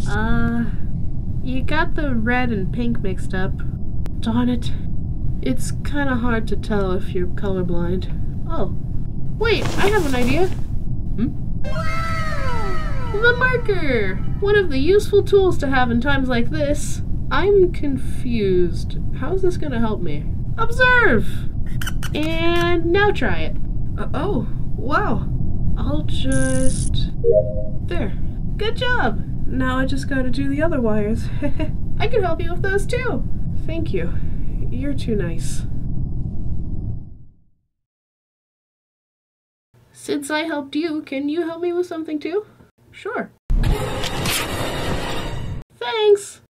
You got the red and pink mixed up. Darn it. It's kinda hard to tell if you're colorblind. Oh. Wait, I have an idea. The marker! One of the useful tools to have in times like this. I'm confused. How's this gonna help me? Observe! And now try it. Oh, wow. I'll just... There. Good job! Now I just gotta do the other wires. I can help you with those too! Thank you. You're too nice. Since I helped you, can you help me with something too? Sure. Thanks!